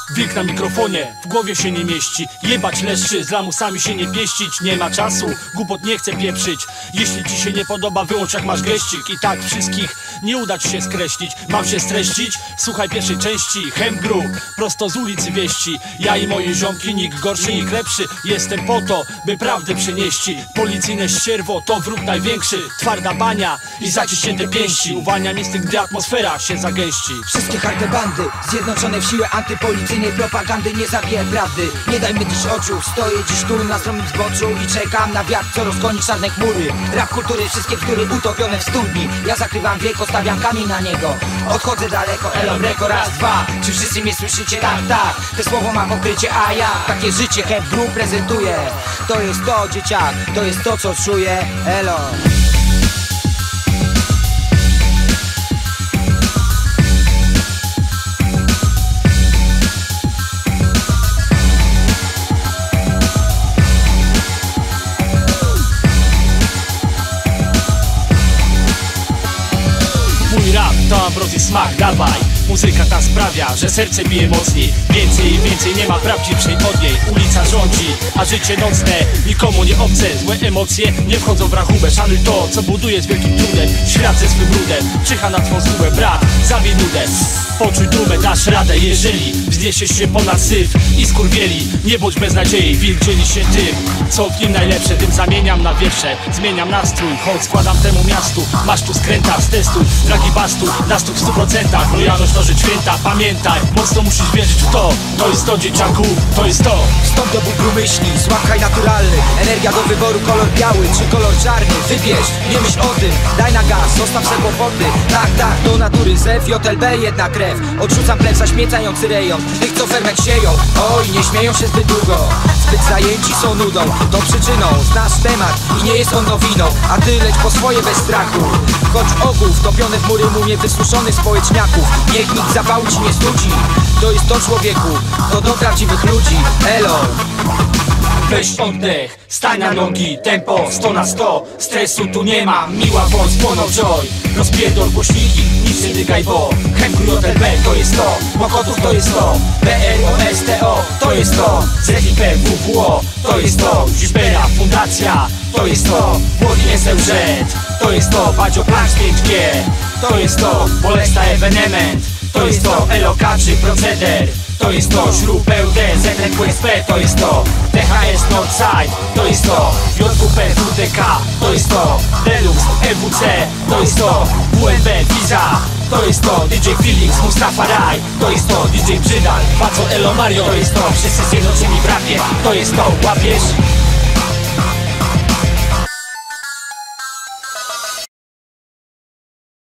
Wilk na mikrofonie, w głowie się nie mieści. Jebać leszczy, z lamusami się nie pieścić. Nie ma czasu, głupot nie chcę pieprzyć. Jeśli ci się nie podoba, wyłącz jak masz geścik. I tak wszystkich nie uda ci się skreślić. Mam się streścić? Słuchaj pierwszej części. Hemgru, prosto z ulicy wieści. Ja i moje ziomki, nikt gorszy, nikt lepszy. Jestem po to, by prawdę przynieści. Policyjne ścierwo to wróg największy. Twarda bania i zaciśnięte pięści. Uwalniam instynkt, gdy atmosfera się zagęści. Wszystkie harde bandy zjednoczone w siłę antypolicyjnej propagandy nie zabije prawdy. Nie daj mylić oczu, stoję dziś tu na stromym zboczu i czekam na wiatr, co rozgoni czarne chmury. Rap kultury, wszystkie bzdury utopione w studni. Ja zakrywam wieko, stawiam kamień na niego. Odchodzę daleko, elo breko, raz, dwa. Czy wszyscy mnie słyszycie? Tak, tak. Te słowo ma pokrycie, a ja takie życie Hemgru prezentuję. To jest to, dzieciak, to jest to, co czuję. Elo. Rap to ambrozji smak, dawaj. Muzyka ta sprawia, że serce bije mocniej. Więcej i więcej, nie ma prawdziwszej od niej. Ulica rządzi, a życie nocne nikomu nie obce. Złe emocje nie wchodzą w rachubę. Szanuj to, co buduje z wielkim trudem. Świat ze swym brudem czyha na twą zgubę. Brat, zabij nudę, poczuj dumę, dasz radę. Jeżeli wzniesiesz się ponad syf i skurwieli, nie bądź bez nadziei. Wilk dzieli się tym, co w nim najlepsze. Tym zamieniam na wiersze, zmieniam nastrój. Choć składam temu miastu, masz tu skręta z testu. Dragi bastu, na stóp w 100%. Lojalność to rzecz święta, pamiętaj. Mocno musisz wierzyć w to. To jest to, dzieciaku, to jest to. Stąd do bólu myśli, słabkaj naturalny. Energia do wyboru, kolor biały czy kolor czarny. Wybierz, nie myśl o tym, daj na gaz, zostaw se kłopoty. Tak, tak, do natury zew, JLB jedna krew. Odrzucam pleb zaśmiecający rejon tych, co ferment sieją. Oj, nie śmieją się zbyt długo, zbyt zajęci są nudą. To przyczyną, znasz temat i nie jest on nowiną. A ty leć po swoje bez strachu. Choć ogół wtopiony w mury mumie wysuszonych społeczniaków. Niech nikt zapału ci nie studzi. To jest to, człowieku, to do prawdziwych ludzi. Elo. Weź oddech, stań na nogi, tempo 100 na 100. Stresu tu nie ma, miła bądź, płoną joy. Rozpierdol głośniki, nic nie dygaj, bo Hemgru JLB to jest to. Mokotów to jest to, BROSTO to jest to. ZIP WWO to jest to. Zibera Fundacja to jest to. Młody SLZ to jest to. Badzio Plansz 5G to jest to. Bolesta ewenement to jest to. Elokaczy proceder to jest to. Śrub PUD, ZNQSP to jest to. THS Northside to jest to. JWP WDK to jest to. Deluxe EWC to jest to. WNB Visa to jest to. DJ Feelings, Mustafa Raj to jest to. DJ Brzydal, Paco Elo Mario to jest to. Wszyscy zjednoczeni w rapie to jest to. Łapiesz?